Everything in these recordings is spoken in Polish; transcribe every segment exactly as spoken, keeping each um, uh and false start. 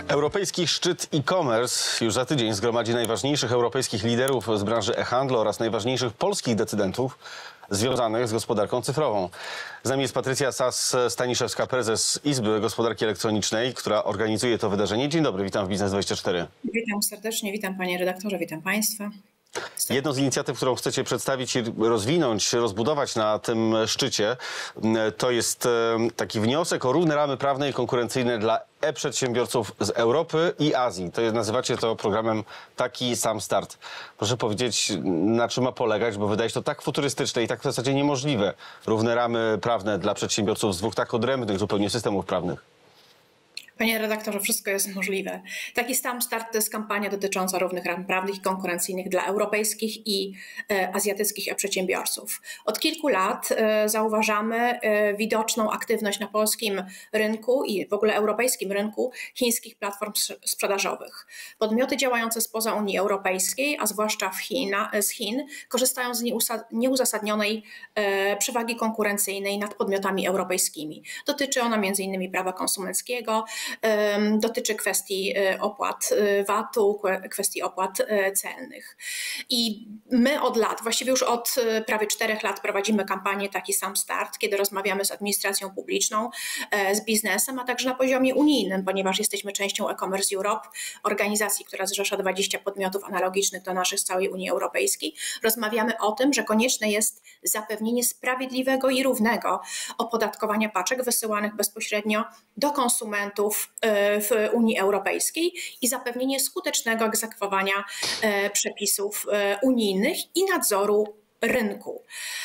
Europejski szczyt e-commerce już za tydzień zgromadzi najważniejszych europejskich liderów z branży e-handlu oraz najważniejszych polskich decydentów związanych z gospodarką cyfrową. Z nami jest Patrycja Sas-Staniszewska, prezes Izby Gospodarki Elektronicznej, która organizuje to wydarzenie. Dzień dobry, witam w Biznes dwadzieścia cztery. Witam serdecznie, witam panie redaktorze, witam państwa. Jedną z inicjatyw, którą chcecie przedstawić i rozwinąć, rozbudować na tym szczycie, to jest taki wniosek o równe ramy prawne i konkurencyjne dla e-przedsiębiorców z Europy i Azji. To jest, nazywacie to programem Taki Sam Start. Proszę powiedzieć, na czym ma polegać, bo wydaje się to tak futurystyczne i tak w zasadzie niemożliwe. Równe ramy prawne dla przedsiębiorców z dwóch tak odrębnych zupełnie systemów prawnych. Panie redaktorze, wszystko jest możliwe. Taki Sam Start to jest kampania dotycząca równych ram prawnych i konkurencyjnych dla europejskich i e, azjatyckich przedsiębiorców. Od kilku lat e, zauważamy e, widoczną aktywność na polskim rynku i w ogóle europejskim rynku chińskich platform sprzedażowych. Podmioty działające spoza Unii Europejskiej, a zwłaszcza w China, z Chin, korzystają z nieuzasadnionej e, przewagi konkurencyjnej nad podmiotami europejskimi. Dotyczy ona między innymi prawa konsumenckiego, dotyczy kwestii opłat V A T-u, kwestii opłat celnych. I my od lat, właściwie już od prawie czterech lat prowadzimy kampanię Taki Sam Start, kiedy rozmawiamy z administracją publiczną, z biznesem, a także na poziomie unijnym, ponieważ jesteśmy częścią e-commerce Europe, organizacji, która zrzesza dwadzieścia podmiotów analogicznych do naszych z całej Unii Europejskiej. Rozmawiamy o tym, że konieczne jest zapewnienie sprawiedliwego i równego opodatkowania paczek wysyłanych bezpośrednio do konsumentów w Unii Europejskiej i zapewnienie skutecznego egzekwowania przepisów unijnych i nadzoru rynku.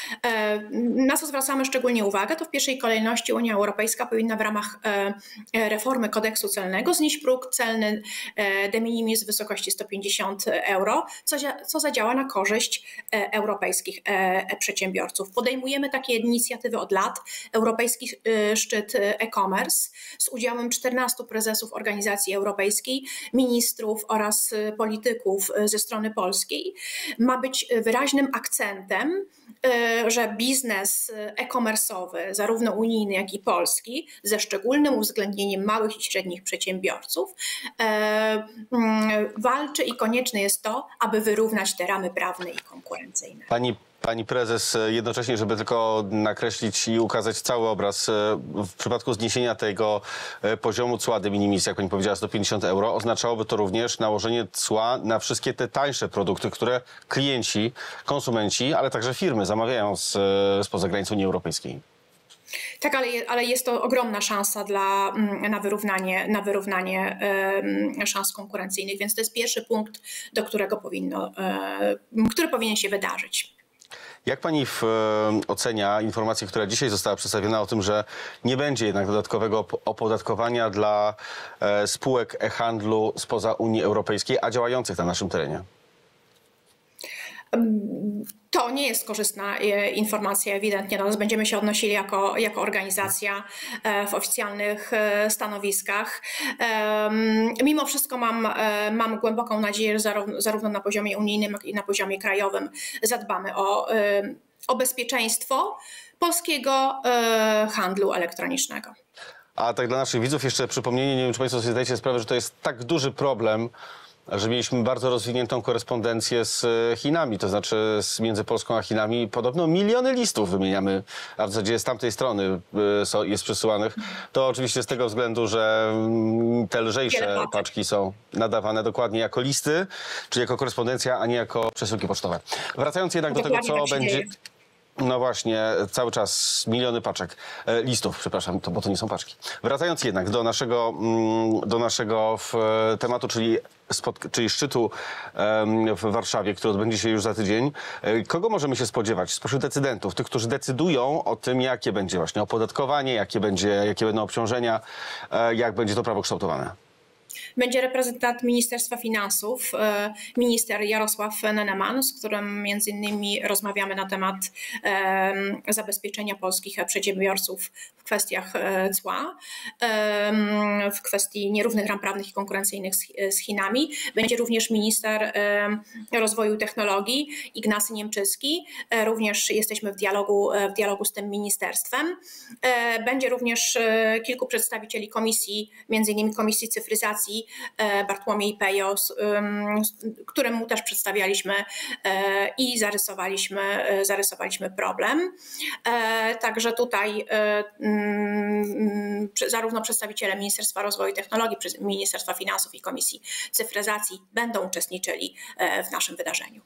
Na co zwracamy szczególnie uwagę, to w pierwszej kolejności Unia Europejska powinna w ramach reformy kodeksu celnego znieść próg celny de minimis w wysokości sto pięćdziesiąt euro, co, co zadziała na korzyść europejskich przedsiębiorców. Podejmujemy takie inicjatywy od lat. Europejski szczyt e-commerce z udziałem czternastu prezesów organizacji europejskiej, ministrów oraz polityków ze strony polskiej ma być wyraźnym akcentem, że biznes e-commerce'owy, zarówno unijny, jak i polski, ze szczególnym uwzględnieniem małych i średnich przedsiębiorców, walczy i konieczne jest to, aby wyrównać te ramy prawne i konkurencyjne. Pani Pani prezes, jednocześnie, żeby tylko nakreślić i ukazać cały obraz, w przypadku zniesienia tego poziomu cła de minimis, jak pani powiedziała, sto pięćdziesiąt euro, oznaczałoby to również nałożenie cła na wszystkie te tańsze produkty, które klienci, konsumenci, ale także firmy zamawiają z, spoza granic Unii Europejskiej. Tak, ale, ale jest to ogromna szansa dla, na wyrównanie, na wyrównanie e, szans konkurencyjnych, więc to jest pierwszy punkt, do którego powinno, e, który powinien się wydarzyć. Jak pani w, e, ocenia informację, która dzisiaj została przedstawiona o tym, że nie będzie jednak dodatkowego opodatkowania dla e, spółek e-handlu spoza Unii Europejskiej, a działających na naszym terenie? To nie jest korzystna informacja ewidentnie, natomiast będziemy się odnosili jako, jako organizacja w oficjalnych stanowiskach. Mimo wszystko mam, mam głęboką nadzieję, że zarówno, zarówno na poziomie unijnym, jak i na poziomie krajowym zadbamy o, o bezpieczeństwo polskiego handlu elektronicznego. A tak dla naszych widzów jeszcze przypomnienie, nie wiem, czy państwo sobie zdajecie sprawę, że to jest tak duży problem, że mieliśmy bardzo rozwiniętą korespondencję z Chinami, to znaczy między Polską a Chinami podobno miliony listów wymieniamy, a w zasadzie z tamtej strony jest przesyłanych. To oczywiście z tego względu, że te lżejsze paczki są nadawane dokładnie jako listy, czyli jako korespondencja, a nie jako przesyłki pocztowe. Wracając jednak do tego, co będzie... No właśnie, cały czas miliony paczek, e, listów, przepraszam, to, bo to nie są paczki. Wracając jednak do naszego, do naszego w, tematu, czyli, spod, czyli szczytu e, w Warszawie, który odbędzie się już za tydzień. E, kogo możemy się spodziewać spośród decydentów, tych, którzy decydują o tym, jakie będzie właśnie opodatkowanie, jakie, będzie, jakie będą obciążenia, e, jak będzie to prawo kształtowane? Będzie reprezentant Ministerstwa Finansów, minister Jarosław Neneman, z którym między innymi rozmawiamy na temat zabezpieczenia polskich przedsiębiorców w kwestiach cła, w kwestii nierównych ram prawnych i konkurencyjnych z Chinami. Będzie również minister rozwoju technologii Ignacy Niemczycki. Również jesteśmy w dialogu, w dialogu z tym ministerstwem. Będzie również kilku przedstawicieli komisji, między innymi Komisji Cyfryzacji Cyfryzacji Bartłomiej Pejos, któremu też przedstawialiśmy i zarysowaliśmy, zarysowaliśmy problem. Także tutaj zarówno przedstawiciele Ministerstwa Rozwoju i Technologii, Ministerstwa Finansów i Komisji Cyfryzacji będą uczestniczyli w naszym wydarzeniu.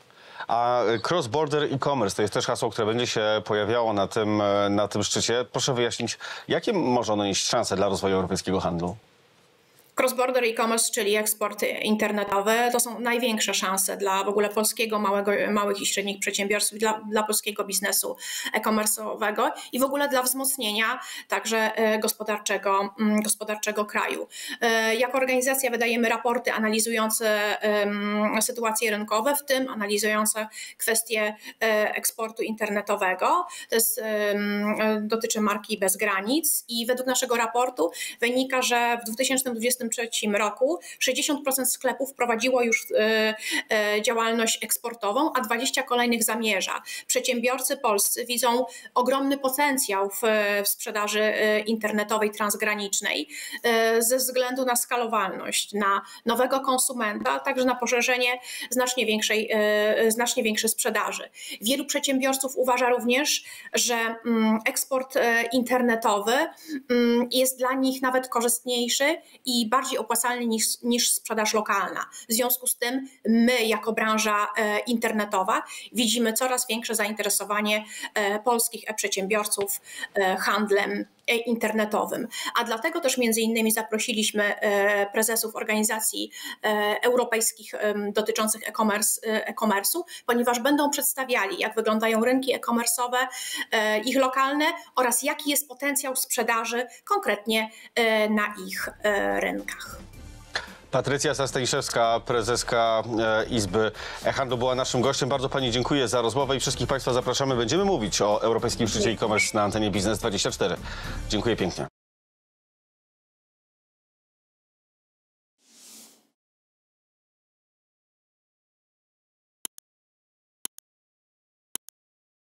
A cross-border e-commerce to jest też hasło, które będzie się pojawiało na tym, na tym szczycie. Proszę wyjaśnić, jakie może ono nieść szanse dla rozwoju europejskiego handlu? Cross-border e-commerce, czyli eksport internetowy, to są największe szanse dla w ogóle polskiego, małego, małych i średnich przedsiębiorstw, dla, dla polskiego biznesu e-commerce'owego i w ogóle dla wzmocnienia także gospodarczego, gospodarczego kraju. Jako organizacja wydajemy raporty analizujące sytuacje rynkowe, w tym analizujące kwestie eksportu internetowego. To jest, dotyczy marki Bez Granic i według naszego raportu wynika, że w dwa tysiące dwudziestym trzecim roku sześćdziesiąt procent sklepów prowadziło już działalność eksportową, a dwadzieścia kolejnych zamierza. Przedsiębiorcy polscy widzą ogromny potencjał w, w sprzedaży internetowej transgranicznej ze względu na skalowalność, na nowego konsumenta, a także na poszerzenie znacznie większej, znacznie większej sprzedaży. Wielu przedsiębiorców uważa również, że eksport internetowy jest dla nich nawet korzystniejszy i bardziej opłacalny niż, niż sprzedaż lokalna. W związku z tym my jako branża internetowa widzimy coraz większe zainteresowanie polskich e-przedsiębiorców handlem internetowym. A dlatego też między innymi zaprosiliśmy prezesów organizacji europejskich dotyczących e-commerce'u, ponieważ będą przedstawiali, jak wyglądają rynki e-commerce'owe, ich lokalne oraz jaki jest potencjał sprzedaży konkretnie na ich rynkach. Patrycja Staniszewska, prezeska Izby e-Handlu, była naszym gościem. Bardzo pani dziękuję za rozmowę i wszystkich państwa zapraszamy. Będziemy mówić o Europejskim Szczycie e-commerce na antenie Biznes dwadzieścia cztery. Dziękuję pięknie.